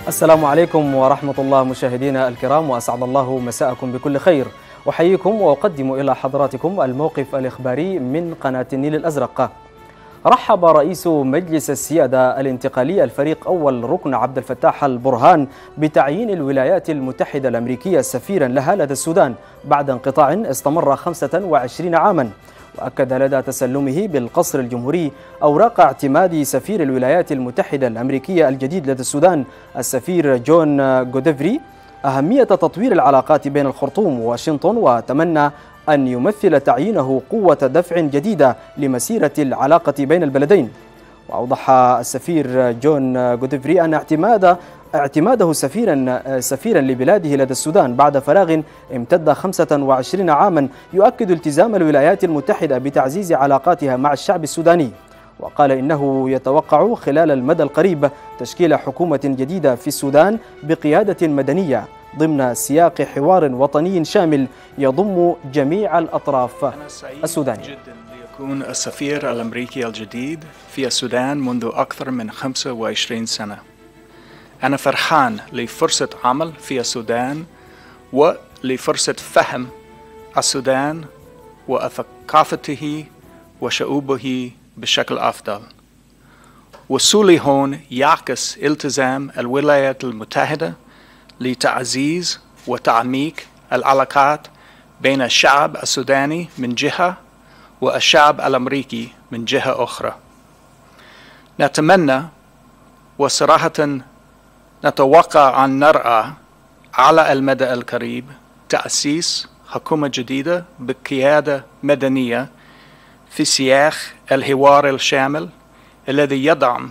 السلام عليكم ورحمة الله مشاهدينا الكرام، وأسعد الله مساءكم بكل خير. أحييكم وأقدم إلى حضراتكم الموقف الإخباري من قناة النيل الأزرق. رحب رئيس مجلس السيادة الانتقالي الفريق أول ركن عبد الفتاح البرهان بتعيين الولايات المتحدة الأمريكية سفيرا لها لدى السودان بعد انقطاع استمر 25 عاما. وأكد لدى تسلمه بالقصر الجمهوري أوراق اعتماد سفير الولايات المتحدة الأمريكية الجديد لدى السودان السفير جون غودفري أهمية تطوير العلاقات بين الخرطوم وواشنطن، وتمنى أن يمثل تعيينه قوة دفع جديدة لمسيرة العلاقة بين البلدين. وأوضح السفير جون غودفري أن اعتماده سفيرا لبلاده لدى السودان بعد فراغ امتد 25 عاما يؤكد التزام الولايات المتحدة بتعزيز علاقاتها مع الشعب السوداني. وقال إنه يتوقع خلال المدى القريب تشكيل حكومة جديدة في السودان بقيادة مدنية ضمن سياق حوار وطني شامل يضم جميع الأطراف السودانية. أنا سعيد جدا ليكون السفير الأمريكي الجديد في السودان منذ أكثر من 25 سنة. أنا فرحان لفرصة عمل في السودان ولفرصة فهم السودان وثقافته وشعوبه بشكل أفضل. وصولي هون يعكس التزام الولايات المتحدة لتعزيز وتعميق العلاقات بين الشعب السوداني من جهة والشعب الأمريكي من جهة أخرى. نتمنى وصراحة نتوقع أن نرى على المدى القريب تأسيس حكومة جديدة بقيادة مدنية في سياق الحوار الشامل الذي يدعم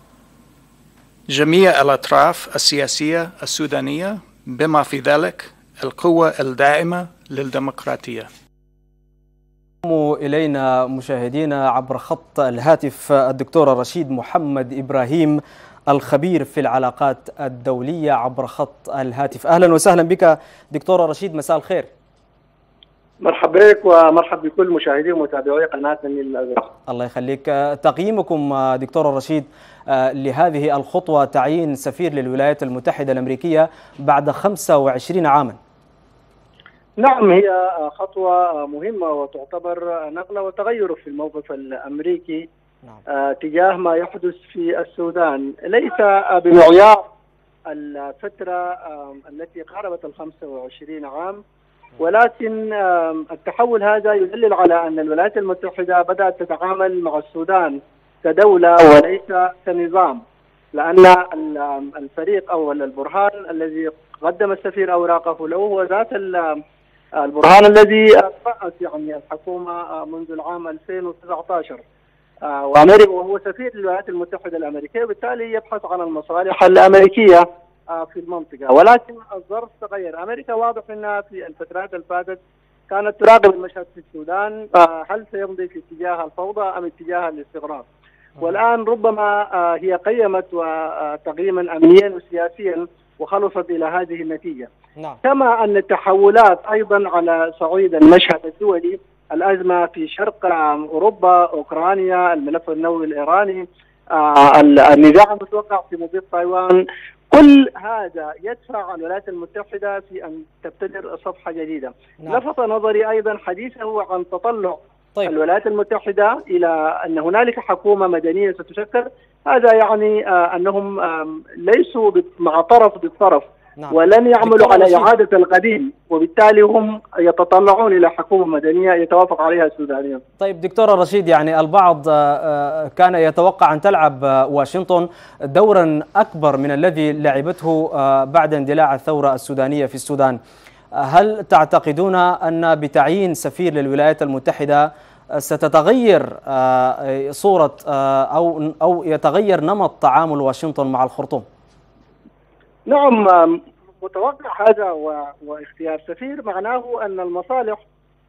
جميع الأطراف السياسية السودانية بما في ذلك القوة الدائمة للديمقراطية. إلينا مشاهدينا عبر خط الهاتف الدكتور رشيد محمد إبراهيم الخبير في العلاقات الدولية عبر خط الهاتف. أهلا وسهلا بك دكتور رشيد، مساء الخير. مرحبا بك ومرحبا بكل مشاهدي ومتابعي قناة النيل الأزرق. الله يخليك. تقييمكم دكتور رشيد لهذه الخطوة، تعيين سفير للولايات المتحدة الأمريكية بعد 25 عاما. نعم، هي خطوة مهمة وتعتبر نقلة وتغير في الموقف الأمريكي تجاه ما يحدث في السودان، ليس بمعيار الفترة التي قاربت 25 عام، ولكن التحول هذا يدلل على أن الولايات المتحدة بدأت تتعامل مع السودان كدولة وليس كنظام، لأن الفريق أو البرهان الذي قدم السفير أوراقه له هو ذات البرهان الذي رأس يعني الحكومة منذ العام 2019 وهو سفير للولايات المتحدة الأمريكية، وبالتالي يبحث عن المصالح الأمريكية في المنطقة. ولكن الظرف تغير. أمريكا واضح أنها في الفترات الفاتت كانت تراقب المشهد في السودان، هل سيمضي في اتجاه الفوضى أم اتجاه الاستقرار؟ والآن ربما هي قيمت تقييما أمنيا وسياسيا وخلصت إلى هذه النتيجة. كما أن التحولات أيضا على صعيد المشهد الدولي، الأزمة في شرق أوروبا، أوكرانيا، الملف النووي الإيراني، النزاع المتوقع في مضيق تايوان، كل هذا يدفع الولايات المتحدة في أن تبتدر صفحة جديدة. لفت نظري أيضا حديثه عن تطلع الولايات المتحدة إلى أن هنالك حكومة مدنية ستشكل. هذا يعني أنهم ليسوا مع طرف بالطرف، ولن يعملوا على إعادة القديم، وبالتالي هم يتطلعون إلى حكومة مدنية يتوافق عليها السودانيون. طيب دكتور رشيد، يعني البعض كان يتوقع أن تلعب واشنطن دورا أكبر من الذي لعبته بعد اندلاع الثورة السودانية في السودان. هل تعتقدون أن بتعيين سفير للولايات المتحدة ستتغير صورة أو يتغير نمط تعامل واشنطن مع الخرطوم؟ نعم، متوقع هذا، واختيار سفير معناه أن المصالح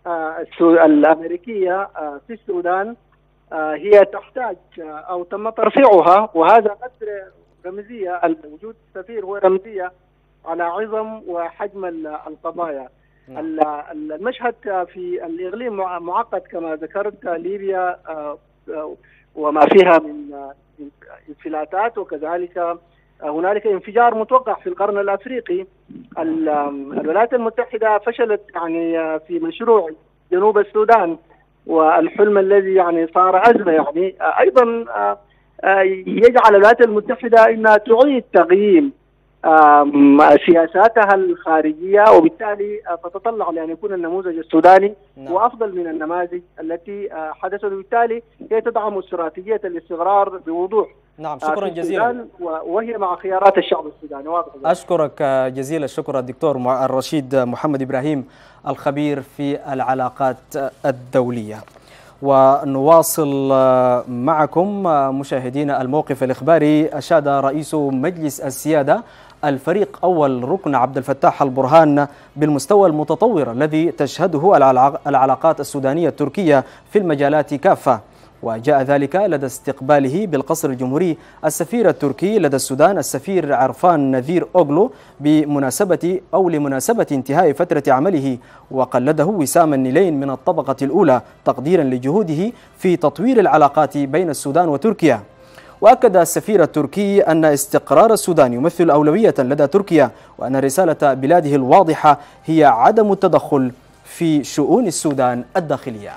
الأمريكية في السودان هي تحتاج أو تم ترفيعها، وهذا قدر رمزية. وجود سفير هو رمزية على عظم وحجم القضايا. المشهد في الإقليم معقد كما ذكرت، ليبيا وما فيها من انفلاتات، وكذلك هنالك انفجار متوقع في القرن الافريقي. الولايات المتحده فشلت يعني في مشروع جنوب السودان، والحلم الذي يعني صار ازمه يعني ايضا يجعل الولايات المتحده انها تعيد تقييم سياساتها الخارجيه، وبالتالي تتطلع لان يكون النموذج السوداني هو افضل من النماذج التي حدثت، وبالتالي هي تدعم استراتيجيه الاستقرار بوضوح. نعم، شكرا جزيلا، وهي مع خيارات الشعب السوداني. واضح. أشكرك جزيل الشكر الدكتور الرشيد محمد إبراهيم، الخبير في العلاقات الدولية. ونواصل معكم مشاهدينا الموقف الإخباري. أشاد رئيس مجلس السيادة الفريق أول ركن عبد الفتاح البرهان بالمستوى المتطور الذي تشهده العلاقات السودانية التركية في المجالات كافة، وجاء ذلك لدى استقباله بالقصر الجمهوري السفير التركي لدى السودان السفير عرفان نذير أوغلو لمناسبة انتهاء فترة عمله، وقلده وسام النيلين من الطبقة الأولى تقديرا لجهوده في تطوير العلاقات بين السودان وتركيا. وأكد السفير التركي أن استقرار السودان يمثل أولوية لدى تركيا، وأن رسالة بلاده الواضحة هي عدم التدخل في شؤون السودان الداخلية.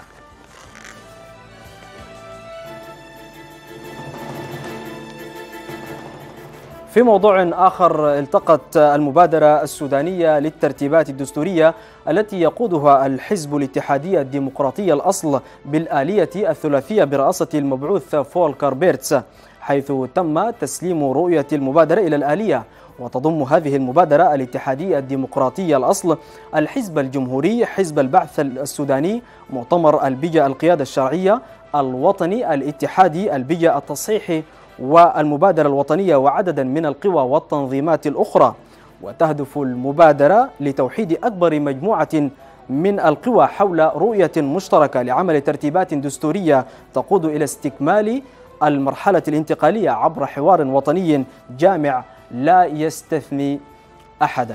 في موضوع آخر، التقت المبادرة السودانية للترتيبات الدستورية التي يقودها الحزب الاتحادي الديمقراطي الأصل بالآلية الثلاثية برئاسة المبعوث فولكر بيرتس، حيث تم تسليم رؤية المبادرة إلى الآلية. وتضم هذه المبادرة الاتحادي الديمقراطي الأصل، الحزب الجمهوري، حزب البعث السوداني، مؤتمر البجا القيادة الشرعية، الوطني الاتحادي البجا التصحيحي، والمبادرة الوطنية، وعددا من القوى والتنظيمات الأخرى. وتهدف المبادرة لتوحيد أكبر مجموعة من القوى حول رؤية مشتركة لعمل ترتيبات دستورية تقود إلى استكمال المرحلة الانتقالية عبر حوار وطني جامع لا يستثني أحدا.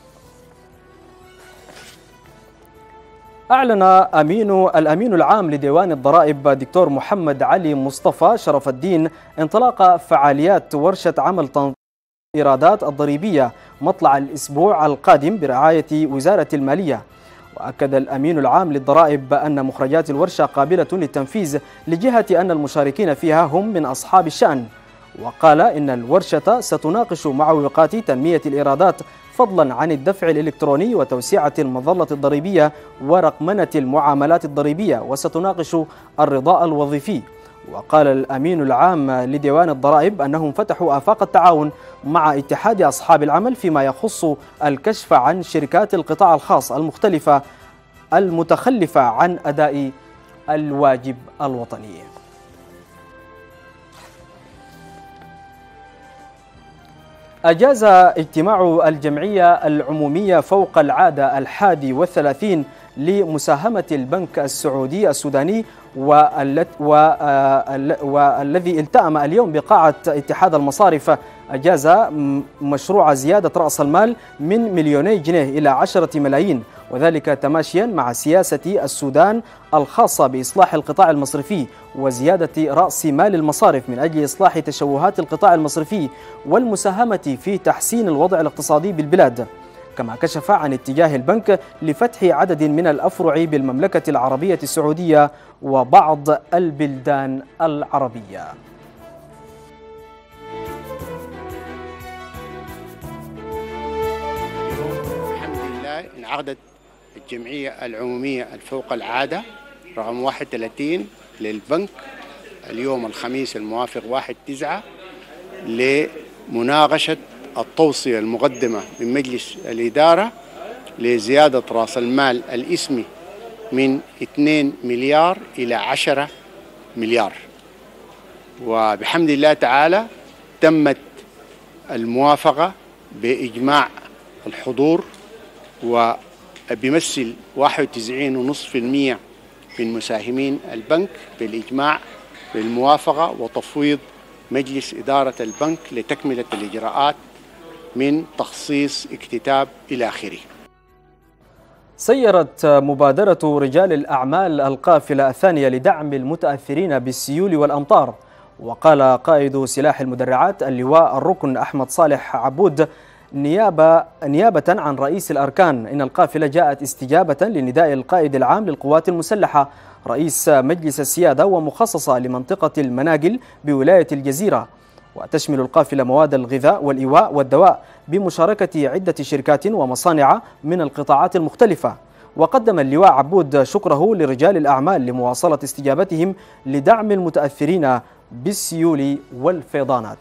أعلن الأمين العام لديوان الضرائب دكتور محمد علي مصطفى شرف الدين انطلاق فعاليات ورشة عمل تنظيم الإيرادات الضريبية مطلع الأسبوع القادم برعاية وزارة المالية. وأكد الأمين العام للضرائب أن مخرجات الورشة قابلة للتنفيذ لجهة أن المشاركين فيها هم من أصحاب الشأن. وقال إن الورشة ستناقش معوقات تنمية الإيرادات فضلا عن الدفع الإلكتروني وتوسيعة المظلة الضريبية ورقمنة المعاملات الضريبية، وستناقش الرضاء الوظيفي. وقال الأمين العام لديوان الضرائب أنهم فتحوا آفاق التعاون مع اتحاد أصحاب العمل فيما يخص الكشف عن شركات القطاع الخاص المختلفة المتخلفة عن أداء الواجب الوطني. أجاز اجتماع الجمعية العمومية فوق العادة 31 لمساهمة البنك السعودي السوداني والذي التأم اليوم بقاعة اتحاد المصارف، أجاز مشروع زيادة رأس المال من 2 جنيه إلى 10 ملايين، وذلك تماشيا مع سياسة السودان الخاصة بإصلاح القطاع المصرفي وزيادة رأس مال المصارف من أجل إصلاح تشوهات القطاع المصرفي والمساهمة في تحسين الوضع الاقتصادي بالبلاد. كما كشف عن اتجاه البنك لفتح عدد من الأفرع بالمملكة العربية السعودية وبعض البلدان العربية. الحمد لله انعقدت الجمعية العمومية الفوق العادة رقم 31 للبنك اليوم الخميس الموافق 1/9 لمناقشة التوصية المقدمة من مجلس الإدارة لزيادة رأس المال الإسمي من 2 مليار إلى 10 مليار. وبحمد الله تعالى تمت الموافقة بإجماع الحضور، وبيمثل 91.5% من مساهمين البنك بالإجماع بالموافقة وتفويض مجلس إدارة البنك لتكملة الإجراءات من تخصيص اكتتاب إلى آخره. سيرت مبادرة رجال الأعمال القافلة الثانية لدعم المتأثرين بالسيول والأمطار، وقال قائد سلاح المدرعات اللواء الركن أحمد صالح عبود نيابة عن رئيس الأركان إن القافلة جاءت استجابة لنداء القائد العام للقوات المسلحة رئيس مجلس السيادة ومخصصة لمنطقة المناقل بولاية الجزيرة، وتشمل القافلة مواد الغذاء والإيواء والدواء بمشاركة عدة شركات ومصانع من القطاعات المختلفة. وقدم اللواء عبود شكره لرجال الأعمال لمواصلة استجابتهم لدعم المتأثرين بالسيول والفيضانات.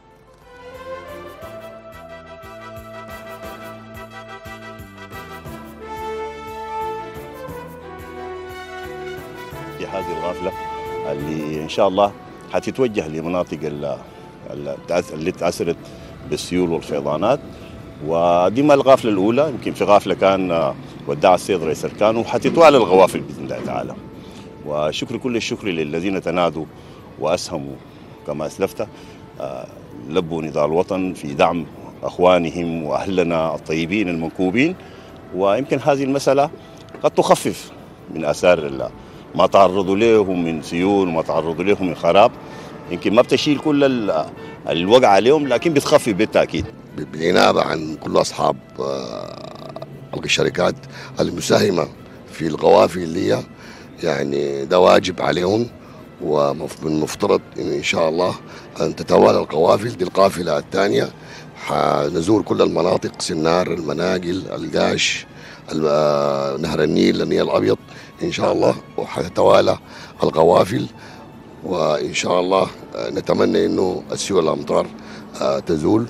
هذه الغافلة اللي إن شاء الله حتتوجه لمناطق اللي تأثرت بالسيول والفيضانات، ودي ما الغافلة الأولى، يمكن في غافلة كان وداع السيد رئيس الأركان وحتتوالى الغوافل بإذن الله تعالى. وشكر كل الشكر للذين تنادوا وأسهموا كما أسلفت، لبوا نضال الوطن في دعم أخوانهم وأهلنا الطيبين المنكوبين. ويمكن هذه المسألة قد تخفف من آثار ما تعرضوا لهم من سيول وما تعرضوا لهم من خراب، يمكن ما بتشيل كل الوقع عليهم لكن بتخفف بالتأكيد. بالنيابة عن كل أصحاب الشركات المساهمة في القوافل اللي يعني ده واجب عليهم، ومن المفترض إن شاء الله أن تتوالى القوافل. دي القافلة الثانية حنزور كل المناطق، سنار، المناقل، القاش، نهر النيل، النيل الأبيض إن شاء الله، وحتتوالى القوافل. وإن شاء الله نتمنى إنه السيول الأمطار تزول.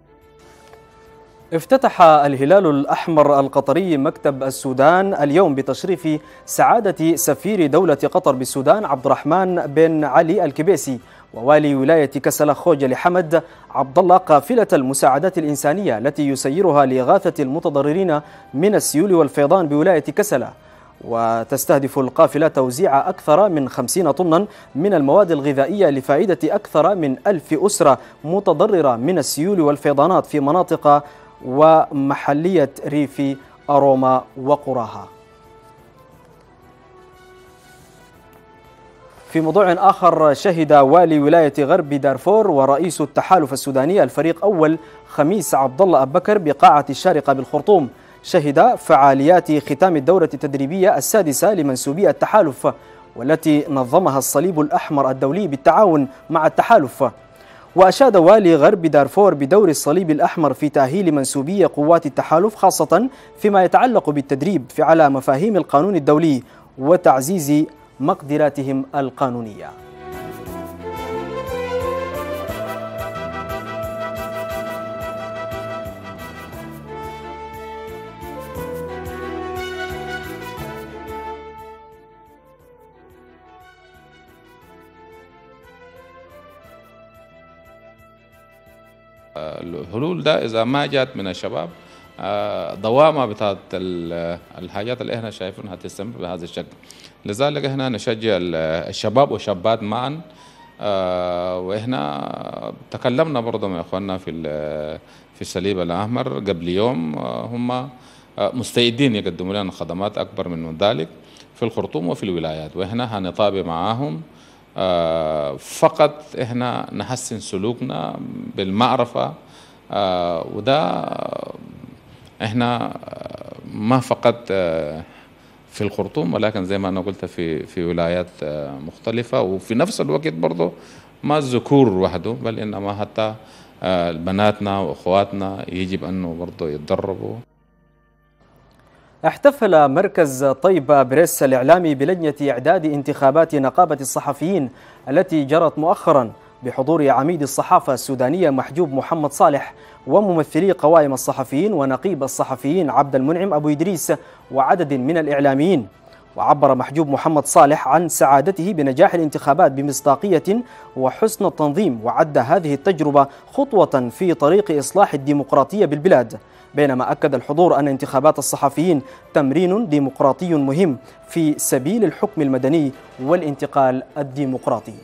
افتتح الهلال الأحمر القطري مكتب السودان اليوم بتشريف سعادة سفير دولة قطر بالسودان عبد الرحمن بن علي الكبيسي ووالي ولاية كسلة خوجة حمد عبد الله قافلة المساعدات الإنسانية التي يسيرها لإغاثة المتضررين من السيول والفيضان بولاية كسلة. وتستهدف القافلة توزيع أكثر من 50 طنا من المواد الغذائية لفائدة أكثر من 1000 أسرة متضررة من السيول والفيضانات في مناطق ومحلية ريف أروما وقراها. في موضوع آخر، شهد والي ولاية غرب دارفور ورئيس التحالف السوداني الفريق أول خميس عبد الله أبو بكر بقاعة الشارقة بالخرطوم شهد فعاليات ختام الدورة التدريبية السادسة لمنسوبي التحالف، والتي نظمها الصليب الأحمر الدولي بالتعاون مع التحالف. وأشاد والي غرب دارفور بدور الصليب الأحمر في تأهيل منسوبي قوات التحالف، خاصة فيما يتعلق بالتدريب على مفاهيم القانون الدولي وتعزيز مقدراتهم القانونية. الحلول ده إذا ما جات من الشباب دوامة بتاعت الحاجات اللي احنا شايفينها تستمر بهذا الشكل. لذلك احنا نشجع الشباب والشابات معا، واحنا تكلمنا برضه مع اخواننا في الصليب الأحمر قبل يوم، هم مستعدين يقدموا لنا خدمات أكبر من ذلك في الخرطوم وفي الولايات، واحنا هنطابق معاهم. فقط احنا نحسن سلوكنا بالمعرفة، وده احنا ما فقط في الخرطوم ولكن زي ما انا قلت في ولايات مختلفة، وفي نفس الوقت برضه ما الذكور وحده بل انما حتى بناتنا واخواتنا يجب انه برضه يتدربوا. احتفل مركز طيبة بريس الإعلامي بلجنة إعداد انتخابات نقابة الصحفيين التي جرت مؤخرا بحضور عميد الصحافة السودانية محجوب محمد صالح وممثلي قوائم الصحفيين ونقيب الصحفيين عبد المنعم أبو إدريس وعدد من الإعلاميين. وعبر محجوب محمد صالح عن سعادته بنجاح الانتخابات بمصداقية وحسن التنظيم، وعد هذه التجربة خطوة في طريق إصلاح الديمقراطية بالبلاد، بينما أكد الحضور أن انتخابات الصحفيين تمرين ديمقراطي مهم في سبيل الحكم المدني والانتقال الديمقراطي.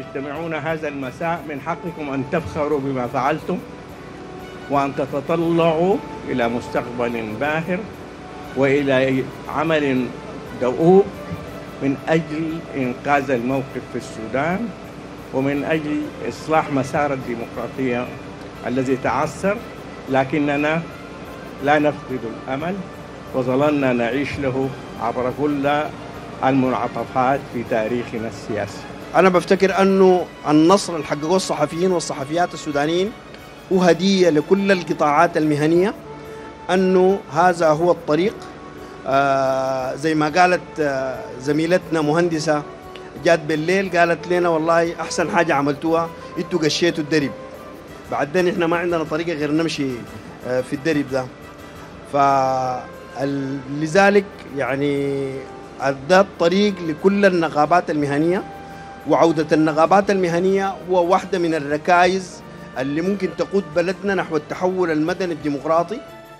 تجتمعون هذا المساء من حقكم أن تفخروا بما فعلتم وأن تتطلعوا إلى مستقبل باهر وإلى عمل دؤوب من أجل إنقاذ الموقف في السودان ومن أجل إصلاح مسار الديمقراطية الذي تعثر، لكننا لا نفقد الأمل وظللنا نعيش له عبر كل المنعطفات في تاريخنا السياسي. أنا بفتكر أنه النصر اللي حققوه الصحفيين والصحفيات السودانيين وهدية لكل القطاعات المهنية، أنه هذا هو الطريق. زي ما قالت زميلتنا مهندسة جات بالليل قالت لنا والله أحسن حاجة عملتوها إنتوا قشيتوا الدرب، بعدين إحنا ما عندنا طريقة غير نمشي في الدرب ده. فلذلك يعني ده الطريق لكل النقابات المهنية، وعودة النقابات المهنية هو واحدة من الركائز اللي ممكن تقود بلدنا نحو التحول المدني الديمقراطي.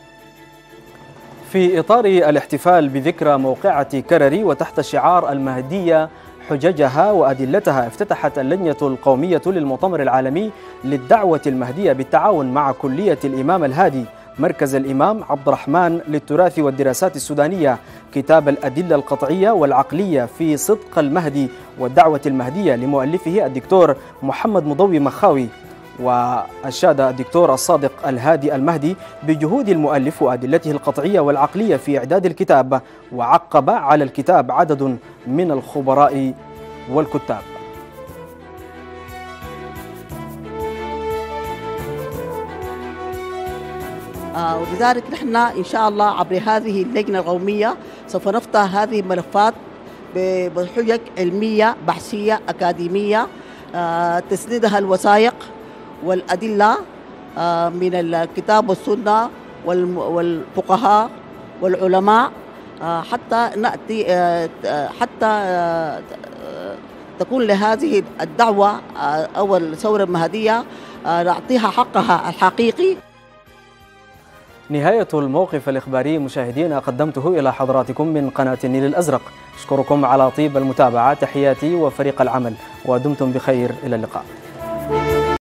في إطار الاحتفال بذكرى موقعة كرري وتحت شعار المهدية حججها وأدلتها، افتتحت اللجنة القومية للمؤتمر العالمي للدعوة المهدية بالتعاون مع كلية الإمام الهادي مركز الإمام عبد الرحمن للتراث والدراسات السودانية كتاب الأدلة القطعية والعقلية في صدق المهدي والدعوة المهدية لمؤلفه الدكتور محمد مضوي مخاوي. وأشاد الدكتور الصادق الهادي المهدي بجهود المؤلف وأدلته القطعية والعقلية في إعداد الكتاب، وعقب على الكتاب عدد من الخبراء والكتاب. ولذلك نحن إن شاء الله عبر هذه اللجنة القومية سوف نفتح هذه الملفات بحجج علمية بحثية أكاديمية تسندها الوثائق والأدلة من الكتاب والسنة والفقهاء والعلماء، حتى نأتي حتى تكون لهذه الدعوة أو الثورة المهدية نعطيها حقها الحقيقي. نهاية الموقف الإخباري مشاهدينا قدمته إلى حضراتكم من قناة النيل الأزرق. أشكركم على طيب المتابعة، تحياتي وفريق العمل، ودمتم بخير. إلى اللقاء.